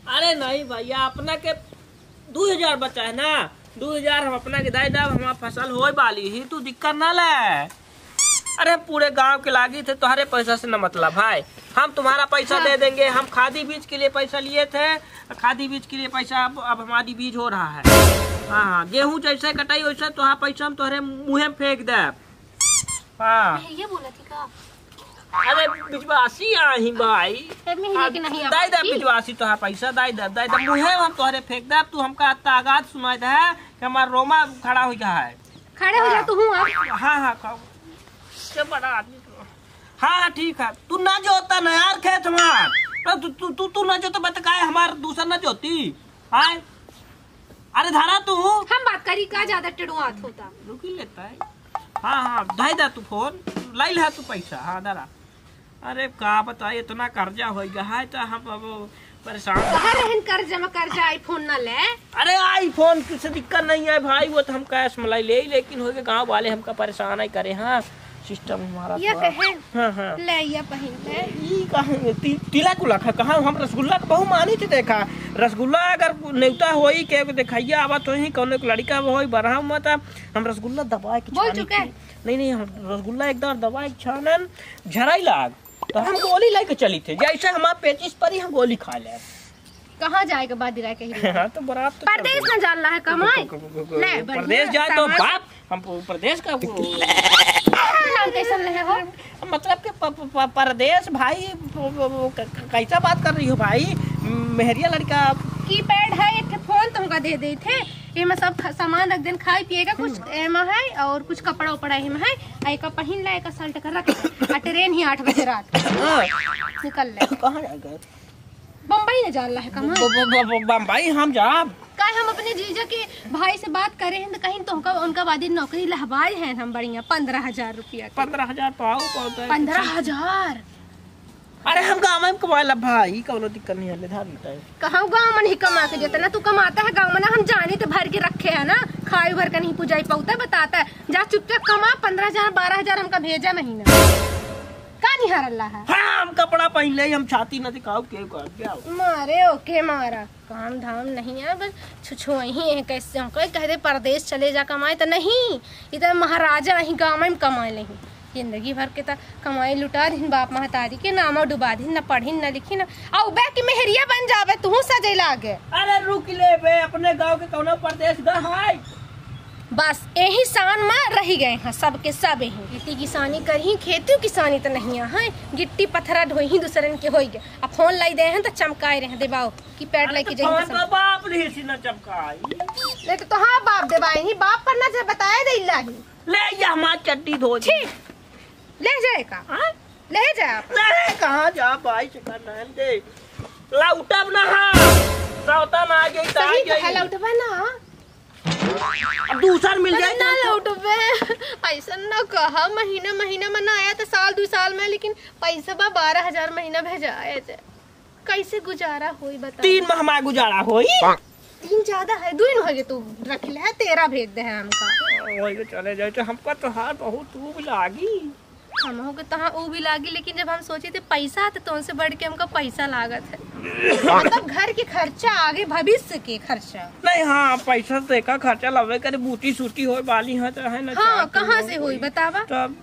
अरे नहीं भैया, अपना के 2000 बचा है ना, 2000 हम अपना के दाई दाब हमारा फसल हो वाली ही, तू दिक्कत ना ले। अरे पूरे गांव के लागी थे, तुम्हारे पैसा से न मतलब भाई, हम तुम्हारा पैसा दे देंगे। हम खादी बीज के लिए पैसा लिए थे, खादी बीज के लिए पैसा अब हमारी बीज हो रहा है। हाँ, गेहूं जैसे कटाई वैसे तुम्हारा पैसा हम तुम्हारे मुँह में फेंक दे। हाँ ये बोला थी का? अरे बिजवासी आई भाई, दाई दे बिजवासी तुहार पैसा दाई दे मुहे हम तोहरे फेंक दे। तू हमका तागात सुनाई दे कि हमारा रोमा खड़ा हो गया है। खड़े हो जा तू हूँ अब। हाँ क्या बड़ा आदमी। हाँ ठीक है, तू ना जोता ना यार खेत हमार, तू ना जोता बता हमार दूसरा ना जोती। हाँ अरे धारा तू हम बात करी का ज्यादा टेढ़ुआत होता रुकी लेता है। हाँ दाई दा तू फोन लाई है तू पैसा। हाँ दारा, अरे का बताइए इतना कर्जा हो गया है तो हम अब परेशान। कर्जा आईफोन ना ले। अरे आईफोन किसी दिक्कत नहीं है भाई, वो तो हम कैश मलाई ले, लेकिन हो गए गाँव वाले हमका परेशान ही करे। हाँ सिस्टम हमारा ये कहे हाँ ले ये पहन ले तिला कुला कहाँ हम रसगुल्ला बहु मानी थे। देखा रसगुल्ला अगर न्योता हो के दिखाइए आवा तो ही कौन लड़का हो बरहा मत हम रसगुल्ला दबा के बोल चुके। नहीं हम रसगुल्ला एकदम दबा के छानन झराई लाग तो हम गोली लेके चली थे, जैसे हमारे पेचिस पर ही हम गोली खा ले। कहाँ जाएगा बाद हाँ तो बराबर तो परदेश में जान रहा है कमाई ले प्रदेश जाए तो बाप हम प्रदेश का कैसा रहे हो मतलब कि परदेश भाई कैसा बात कर रही हो भाई। मेहरिया लड़का की पैड है, एक फोन तुमका दे दे थे, ये सब सामान रख देन, खाए पिएगा कुछ एमा है और कुछ कपड़ा उपड़ा एमा है, एक पहन ले, एक शर्ट कर रख। ट्रेन ही 8 बजे रात निकल ले। कहाँ जाएगा? बम्बई न जान रहा है कहाँ? बम्बई हम जाब का हम अपने जीजा के भाई से बात करे हैं तो कहीं तो उनका वादी नौकरी लहबाई है हम बढ़िया 15,000 रुपया। 15,000 पाओ 15,000। अरे हम गाँव में कमा ला भाई, कोनो दिक्कत नहीं है। कहाँ गाँव में नहीं कमा के जितना तू कमाता है गाँव में ना, हम जाने तो भर के रखे है ना, खाई भर का नहीं पुजाई पाता बताता है। जा चुपचाप कमा 15,000 12,000 हमका भेजा महीना का नहीं हर अल्लाह है। हाँ, हम कपड़ा पहन ले, हम छाती न दिखाओ के क्या मारे ओके मारा काम धाम नहीं है, बस छुछो ही है। कैसे हम कहते परदेश चले जा कमाए तो नहीं, इधर महाराजा ही गाँव में कमाए नहीं, जिंदगी भर के कमाई लुटा दिन बाप महतारी के नाम डुबा दिन, न पढ़ी न लिखी न आओ बे की मेहरिया बन जावे तू सजे लागे। अरे रुक ले बे, अपने गांव के कौनो परदेश गए बस यही शान में रह गए हैं सबके सब ही। खेती किसानी करी, खेती किसानी तो नहीं है, गिट्टी पत्थरा ढोई ही दूसरे के हो गए। अब फोन लाई दे हैं तो चमकाए रहे देबाओ की पैड लेके जाइए तो बाप नहीं सी न चमकाई ले तो हाँ बाप देबाई ही, बाप पर ना बताए दे इलाही ले या हमार चड्डी धो ले जाएगा ले जा ले कहाँ जा भाई चिकन दे ला उठब ना। हाँ सावता ना आ गई सही कहला उठबा ना, अब दूसरा मिल जाए ना लौटबे। ऐसा ना कहा महीना में ना आया तो साल 2 साल में, लेकिन पैसा 12,000 महीना भेजा आए थे, कैसे गुजारा होई बता। 3 माह हमारा गुजारा होई, 3 ज्यादा है 2 हो गए तू रख ले 13 भेज दे है हमका। वही चले जाए तो हमका तो हार बहुत ऊब लागी, हम हो तहाँ ऊ भी लागी, लेकिन जब हम सोचे थे पैसा तो उनसे बढ़ के हमका पैसा लागत है। मतलब घर के खर्चा आगे भविष्य के खर्चा नहीं। हाँ पैसा से का खर्चा लवे करे, बूटी सूटी हो वाली है तो है ना। हाँ कहाँ से हुई बतावा,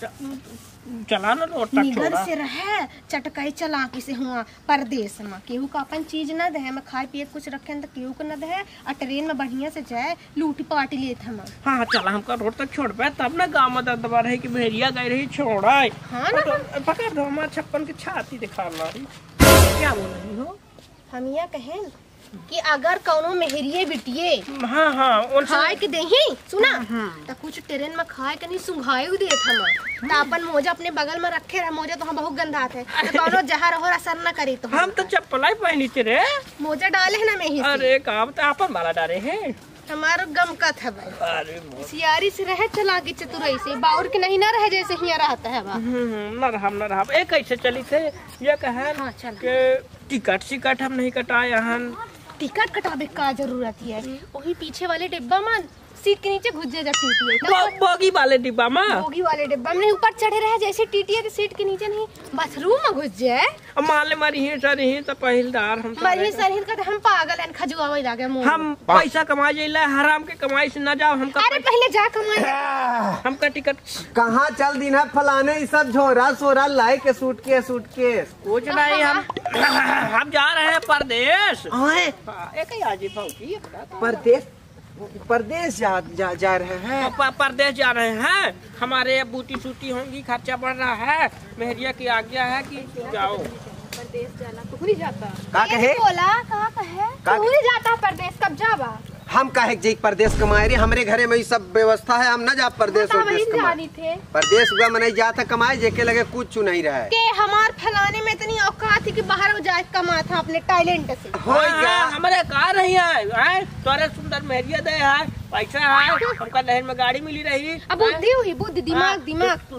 चला ना रोड तक निधर से रहे चटकाई चलाकी से हुआ परदेश में, केहू का अपन चीज न दे, मैं खाए पिए कुछ रखे तो केहू को न दे, और ट्रेन में बढ़िया से जाए लूटी पाटी लेते हम। हाँ चला हमका रोड तक छोड़ पे, तब ना गाँव में दबा रहे की भेड़िया गई रही छोड़ा। हाँ ना तो पकड़ दो हमारे 56 की छाती दिखा रही। क्या बोल रही हो? हम यह कहें कि अगर कौनो मेहरिये बिटिये हाँ खाए के देही सुना तो कुछ ट्रेन में खाए के नहीं सुंघाए देत हम, तो अपन मोजा अपने बगल में रखे रहे, मोजा तो हम बहुत गंदा थे, तो कौनो जहर और असर न करे तो हम तो चप्पल ही पहनी थे रे, मोजा डाले है ना में ही। अरे काम तो अपन वाला डाले हैं, हमारा गम का था भाई। सियारी से रहे चला की चतुराई से, बाउर के नहीं ना रहे जैसे यहाँ रहता है। न रहा एक कैसे चली थे ये कहे। हाँ, चल टिकट हम नहीं कटाए हन। टिकट कटावे का जरूरत है, वही पीछे वाले डिब्बा में सीट के नीचे घुस जा जब टीटी बोगी वाले डिब्बा में, बोगी वाले डिब्बा में नहीं, ऊपर चढ़े रहे जैसे टीटी है तो सीट के नीचे नहीं, बाथरूम में घुस जाए। अब माले मारी ही सर ही तो पहिलदार हम मरी सरहिल का हम पागल हैं, खजुआवे लागे मुंह। हम पैसा कमा जाइला, हराम के कमाई से न जाओ हमका। अरे पहले जा कमा, हमका टिकट कहाँ चल दिन है फलाने ये सब झोरा सोरा लाए के सूटकेस कुछ नहीं, हम जा रहे हैं परदेश। एक ही आजी भाऊजी परदेश जा रहे हैं। परदेश जा रहे हैं, हमारे बूटी सूटी होंगी, खर्चा बढ़ रहा है, मेहरिया की आज्ञा है कि जाओ। परदेश जाना तू नहीं जाता, का कहे बोला का कहे तू नहीं जाता परदेश, कब जाबा? हम काहे जी परदेश कमाए रे, हमरे घरे में ये सब व्यवस्था है, हम न जा परदेश थे परदेश हुआ मैं नहीं जाता कमाए, जेके लगे कुछ नहीं रहा है के हमार फलाने में इतनी औकात थी कि बाहर जाए कमा था अपने टैलेंट से। हमारे कार नहीं है, तोरे सुंदर मेहरिया दे है, पैसा है, हमका दहेज में गाड़ी मिली रही। अब बुद्धि हुई, बुद्धि दिमाग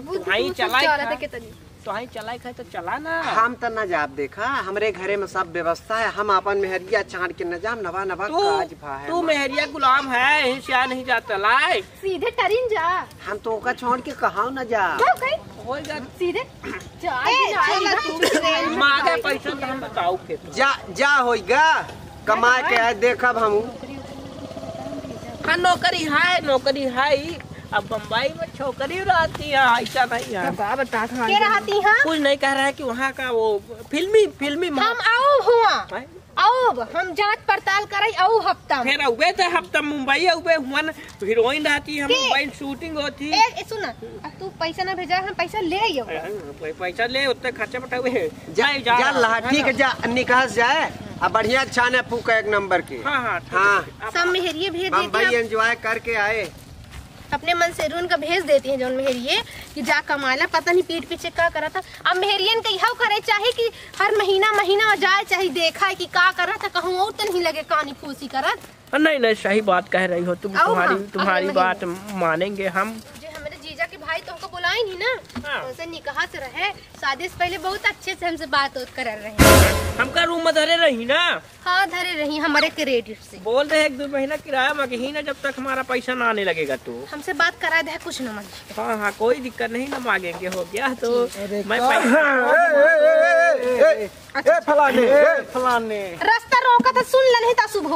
तो ही चलाई खाए तो चला ना। हम तो न जाब देखा, हमरे घरे में सब व्यवस्था है, हम अपन मेहरिया छाड़ के न जाम, नवा नवा काज भा है। तू मेहरिया गुलाम है, यहीं से नहीं जाता लाए, सीधे टरिन जा। हम तो ओका छोड़ के कहा न जा, सीधे मांगे पैसा तो हम बताओ के जा होगा कमा के है, देखब हम। हाँ नौकरी है, अब बम्बई में छोकरी रहती है, ऐसा नहीं है। बता क्या रहती है? कुछ नहीं कह रहा है कि वहाँ का वो फिल्मी हम आओ हुआ आओ, हम जांच पड़ताल करे आओ हफ्ता फिर उबे तो हफ्ता मुंबई उबे हुआ हीरोइन रहती है, मुंबई शूटिंग होती। सुन तू पैसा ना भेजा, हम पैसा ले आयो, पैसा ले उतने खर्चा बटावे जा ठीक है, जा निकास जाए अब बढ़िया छाने फूका एक नंबर के। हाँ सब मेहरिये भेज मुंबई एंजॉय करके आए, अपने मन से रून का भेज देती है जौन मेहरिये कि जा कमाला, पता नहीं पीठ पीछे क्या करा था। अब मेहरियन का यह करे चाहे कि हर महीना जाए, चाहे देखा है कि क्या करा था, कहूँ और तो नहीं लगे कानी फूसी करत। नहीं सही बात कह रही हो तुम, तुम्हारी बात मानेंगे हम। हमारे जीजा के भाई तो हमको बुलाए नहीं ना, उनसे निकाह से रहे, शादी से पहले बहुत अच्छे से हमसे बात कर रहे। हमका रूम में धरे रही ना? हाँ धरे रही, हमारे क्रेडिट से बोल रहे 1-2 महीना किराया मांगे ना, जब तक हमारा पैसा ना आने लगेगा तो हमसे बात करा दे, कुछ न मांगे। हाँ कोई दिक्कत नहीं, ना मांगेंगे, हो गया तो मैं फलाने रास्ता रोका था, सुन ल नहीं था सुबह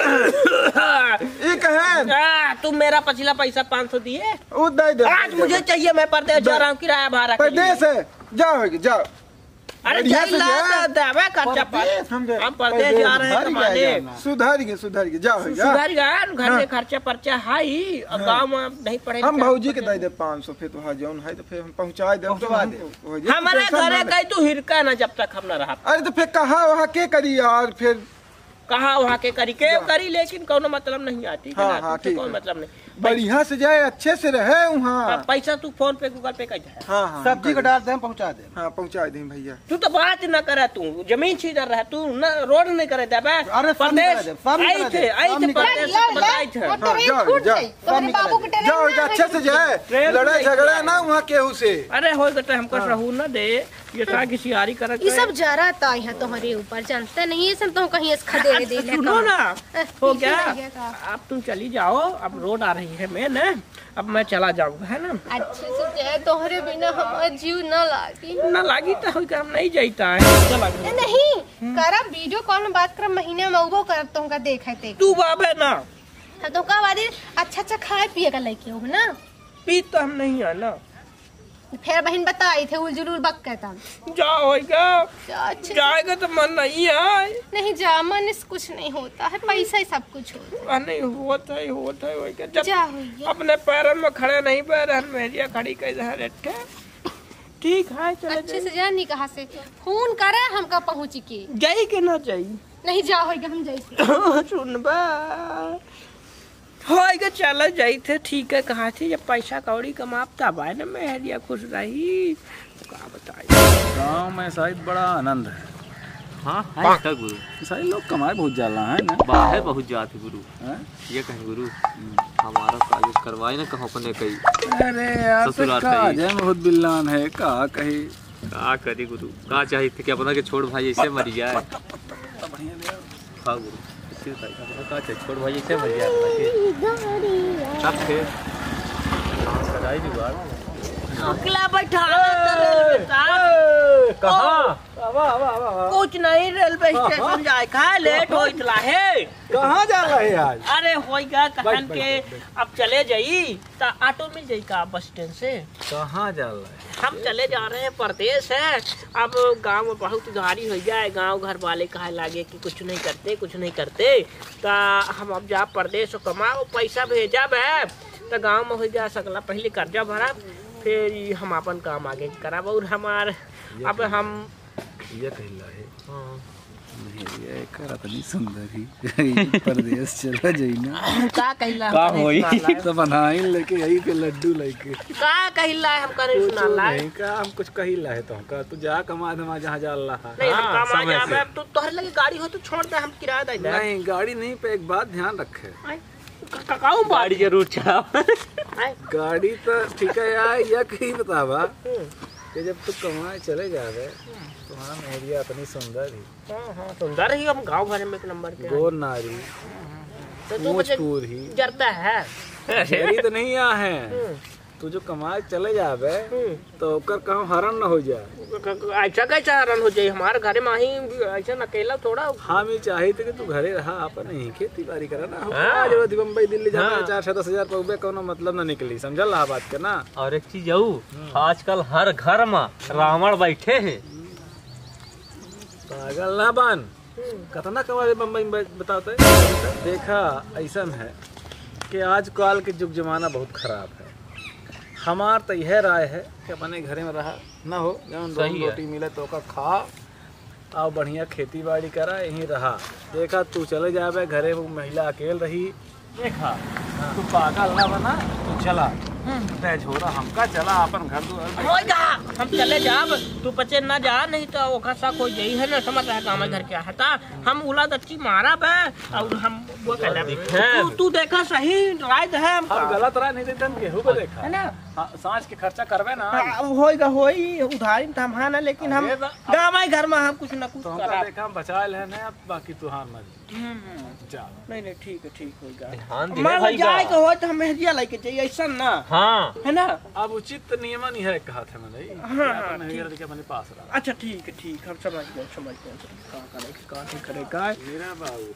तुम मेरा पिछला पैसा 500 दिए, आज मुझे चाहिए, मैं परदेश जा रहा हूँ, किराया भाड़ा परदेश है, जाओ। अरे खर्चा हम परदेश जा रहे हैं कमाने। सुधर के जाओ, घर में खर्चा पर्चा है, गाँव में नहीं पड़े। हम भौजी के दे 500, फिर तो जौन है तो फिर हम पहुँचा दे। हमारे घरे कहीं तू हिरका ना जब तक हम न रहा। अरे तो फिर कहाँ वहाँ के करी यार, फिर कहाँ वहाँ के करी लेकिन कोनो मतलब नहीं आती। हाँ, कोई मतलब नहीं, बढ़िया से जाए, अच्छे से रहे वहाँ। पैसा तू फोन पे गूगल पे कर जाए। हाँ, सब्जी को डाल दे, पहुँचा दे। हाँ पहुँचा दे भैया। तू तो बात न करे, तू जमीन छीदर रहा, तू न रोड नहीं करे दे। परदेश जाओ अच्छे से जाए, लड़े झगड़े ना वहाँ केहू से। अरे हो गए हमको सहू न दे, ये था कि सियारी कर। ये सब जरा था यहाँ तुम्हारे ऊपर, जानते नहीं है सब, तो कहीं खदे दे। सुनो ना, हो गया, अब तुम चली जाओ, अब रोड आ रही है मैं ना, अब मैं चला जाऊंगा, है ना। अच्छे से जाए, तोहरे बिना हमारा जीव न लागी तो हम नहीं जाता है। नहीं करब, वीडियो कॉल में बात करब, महीने में वो करब, तुमका देखे तू बाबे ना तो का वादे अच्छा खाए पिए का लेके हो ना। पी तो हम नहीं है ना, फिर बहन बताई थे उलझुल बक कहता जाएगा तो मन नहीं है। नहीं जा, मन से कुछ नहीं होता है, पैसा ही सब कुछ होता नहीं होता है जब अपने पैरों में खड़े नहीं पैर मेहरिया खड़ी कर। ठीक है चले, अच्छे से जा, निकाह से फोन करे हमका पहुँची के जाई के ना जाई, नहीं जा होगा हम जाई सुनबा होएगा, चल जाई थे। ठीक है, कहा थी जब पैसा कौड़ी कमाता बा ना मेहरिया खुश रही, तो क्या बताइए। गाँव में शायद बड़ा आनंद है। हाँ है का गुरु, शायद लोग कमाए बहुत जाला है ना, बाहर बहुत जाते गुरु। ये कहे गुरु हमारा कागज करवाए ना कहो अपने कई। अरे यार बहुत बिल्लान है, का कही का करी गुरु, का चाहिए थे कि अपना के छोड़ भाई ऐसे मर जाए। हाँ गुरु इसी तारीख का चाहिए छोड़ भाई ऐसे भैया सब थे सगाई जुगाड़ अकेला बैठा कहाँ कुछ नहीं रेलवे स्टेशन जाए का लेट हो इतला है कहाँ जा रहे हैं आज? अरे होएगा कहन के अब चले जाई तो ऑटो मिल जाई का बस स्टैंड से कहाँ जा रहे हैं? हम चले जा रहे हैं परदेश है। अब गांव में बहुत गाड़ी हो जाए, गांव घर वाले कहे लागे कि कुछ नहीं करते तो हम अब जा परदेश कमाओ पैसा भेजा है तो गांव में हो जा सकला पहले कर्जा भरा फिर हम अपन काम आगे कराब और हमार अब हम ये कहला है हाँ। नहीं ये कर इतनी सुंदर ही परदेश चला जाई ना का कहला का होई तो बनाई लेके यही के लड्डू लेके का कहला हम करे सुना ला नहीं का हम कुछ कहिला है तो का तू जा कमा धमा जहाँ जा रहा नहीं हम काम आ जाए अब तो तोहरे लगे गाड़ी हो तो छोड़ दे हम किराया दे दे नहीं गाड़ी नहीं पे एक बात ध्यान रखे काऊ गाड़ी जरूर चलाओ गाड़ी तो ठीक है यार या कहीं बतावा कि जब तू कमाए चले जावे तुम्हारा मेहरिया इतनी सुंदर ही हाँ सुंदर ही हम गांव घर में एक नंबर के गोर नारी तो तू मूछ मुझे पूर ही जरता है मेरी तो नहीं आ है तू जो कमाए चले जावे तो ओकर कहूँ हरण न हो जाए ऐसा कैसा हरण हो जाये हमारे घर में ही ऐसा अकेला थोड़ा हम ही चाहे थे कि तू घरे रहा अपन ही खेती बाड़ी करा ना हाँ। जरूरत बम्बई दिल्ली जाना हाँ। 4-10 हजार पौबे कोनो मतलब न निकली समझल रहा बात के ना। और एक चीज आऊ आजकल हर घर में रावण बैठे हैं पागल ना बन कतना कमाए बम्बई में बताते देखा ऐसा है कि आजकल के युग जमाना बहुत खराब है। हमार तो यह राय है कि अपने घरे में रहा ना हो जब सही है। रोटी मिले तो का खा और बढ़िया खेती बाड़ी करा यहीं रहा। देखा तू चले जावे घरे वो महिला अकेल रही देखा तू पागल ना बना तू चला तय छोरा हमका चला अपन घर होएगा हम चले जाब तू बचे ना जा नहीं तो ओखा सा कोई यही है ना समझ रहा गाँव घर क्या है हम उला दच्ची मारा बे और हम वो तू देखा सही राय है हम गलत राय नहीं देते हम गेहूं को देखा है ना सांझ के खर्चा करवे ना होएगा होई उधारी तो हम ना लेकिन हम गाँव घर में हम कुछ न कुछ तो करा देखा हम बचा ले ना बाकी तू हाँ मत जा नहीं ठीक होगा ध्यान दे मान भाई जाए के हो तो हम मेहदिया लेके चाहिए ऐसा ना हाँ है ना अब उचित नियमन है कहा थे मैंने हाँ, के अपने पास रहा। अच्छा ठीक हम समझ गए का करे का मेरा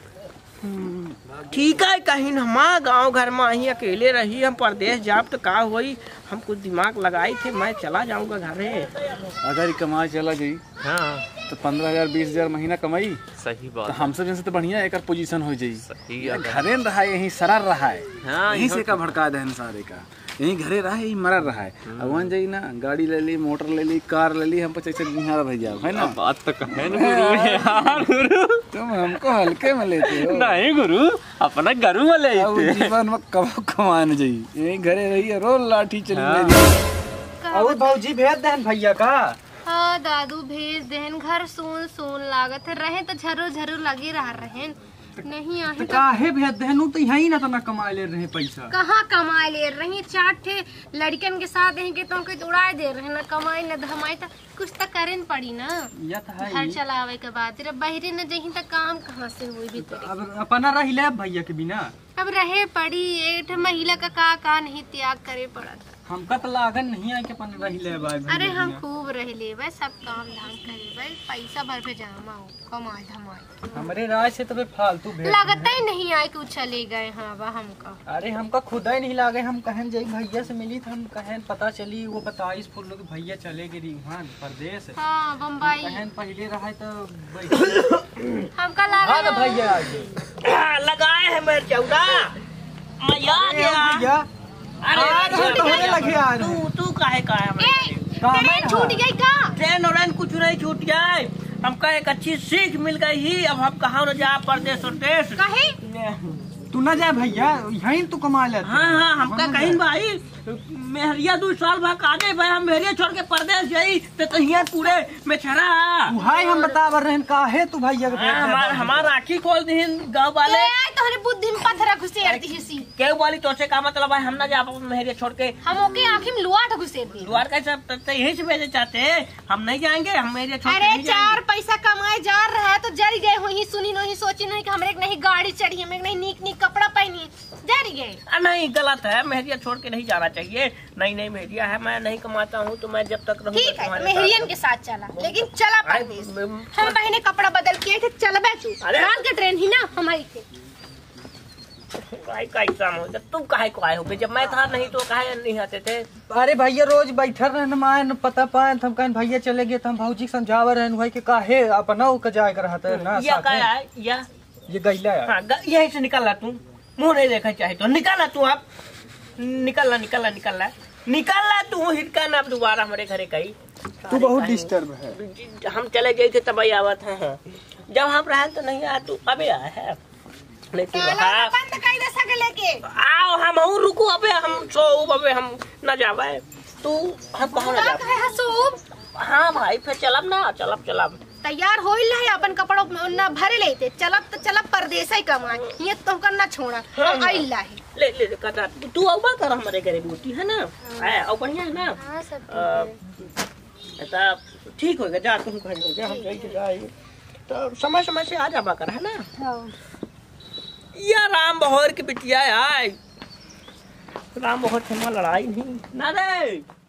बाबू ठीक है कहीं हमारा गांव घर में ही अकेले रही हम परदेश जाब तो का होई हम कुछ दिमाग लगाई थे मैं चला जाऊंगा घरे अगर कमाए चला जाई हाँ तो 15,000-20,000 महीना कमाई सही तो बात हम सब जैसे तो बढ़िया एक पोजीशन हो जाई सही घरे न रहा है यहीं सरर रहा है हाँ, यहीं से का भड़का दहन सारे का यहीं घरे रहा है यहीं मरर रहा है अब वहाँ जाई ना गाड़ी ले ली मोटर ले ली कार ले ली हम 25 बिहार रह जाओ है ना बात तो कहे ना गुरु यार गुरु तुम हमको हल्के में लेते हो नहीं गुरु अपना गरु में ले अब आते। जीवन में कब कमाने जाई यहीं घरे रहिए रोज लाठी चली मेरी और भौजी भेज देन भैया का हाँ दादू भेज देहन घर सोन लागत है रहे तो झरो लगे रहे नहीं आही तो काहे भेज देनु तो यही ना तना कमा ले रहे पैसा कहाँ कमाए ले रही 4 ठे लड़कन के साथ यहीं के तो उड़ाए दे रहे ना कमाई न धमाई तो कुछ तो करे न पड़ी ना या तो है घर चलावे के बाद जब बहरे न जही तो काम कहाँ से हुई भी अब अपना रही ले भैया के बिना अब रहे पड़ी एक महिला का नहीं त्याग करे पड़ा था हमका तो लागन नहीं है कि अपन रही ले भाई अरे हम खूब रह ले सब काम धाम करे पैसा भर पे जमा हो कमाई धमाई हमारे राय से तो फिर फालतू भेज लगता ही नहीं आए कि चले गए हाँ वह हमका अरे हमका खुदा ही नहीं लागे हम कहन जाई भैया से मिली तो हम कहन पता चली वो 22 फुल लोग भैया चले गए वहाँ परदेश हाँ बम्बई कहन पहले रहा तो हमका लगा ना भैया आगे लगाए है मेरे चौड़ा मैं आ गया होने लगे यार तू काहे का है ट्रेन छूट गई का ट्रेन और कुछ नहीं छूट जाए हमको एक अच्छी सीख मिल गई ही अब हम कहाँ न जा परदेश उरदेश कहे तू ना जाए भैया यहीं तू कमा ले हाँ हमका कहीं भाई मेहरिया 2 साल बाद काजे भाई हम मेहरिया छोड़ के परदेश जाई तो यहाँ पूरे में छरा उहाई हम बतावर रहन काहे तू भैया के हमार आँखी खोल दी गाँव वाले तोहरे बुद्धि में पत्थर घुसेर दी सी के बोली तो से का मतलब है हम ना जा मेहरिया छोड़ के हम ओके आँखी में लुआट घुसेर दी द्वार कैसे तो यहीं से भेजे चाहते हम नहीं जाएंगे हम मेहरिया छोड़ के अरे नहीं जाएंगे। 4 पैसा कमाए जा रहा है तो जर गए हुई सुनी नहीं सोची नहीं कि हमरे नहीं गाड़ी चढ़ी हमें नहीं नीक कपड़ा पहनी जर गए। नहीं गलत है मेहरिया छोड़ के नहीं जाना चाहिए। नहीं मेहरिया है मैं नहीं कमाता हूँ तो मैं जब तक रहूँगा ठीक है मेहरियन के साथ चला लेकिन चला परदेश हम पहले कपड़ा बदल के थे चल बैठू रात के ट्रेन ही ना हमारी थे तुम काहे को आए हो जब मैं था नहीं तो काहे नहीं आते थे। अरे भैया रोज बैठल रहन मान पता पाए हम कहीं भैया चले गए तो हम भौजी के समझावा रहन भाई के काहे अपना का जाए कर रहता है ना या का है या ये गैला है। हां यहीं से निकल ला तू मुंह नहीं देखा चाहे तो निकल ला तू आप निकल ला तू हिटका ना दोबारा हमारे घरे कहीं तू बहुत डिस्टर्ब है। हम चले गए थे तब आवत है जब हम रहे तो नहीं आया तू अबे आया है बंद कर दे सके लेके आओ हम रुको अबे हम सो अबे हम न जावे तू हम कहां ना जावे है सूब। हां भाई फिर चलब तैयार होइल है अपन कपड़ों में ना भरे लेते चलब परदेस ही कमाए ये तो करना छोड़ा हम आइल है ले काका तू आवा कर हमारे घरे बूटी है ना है और बढ़िया है ना। हां सब तो ठीक होगा जा तुम कहीं हो जा हम जाएंगे तो समय से आ जावा कर है ना। हां या राम बहोर की बिटिया आए राम बहोर से लड़ाई नहीं ना रे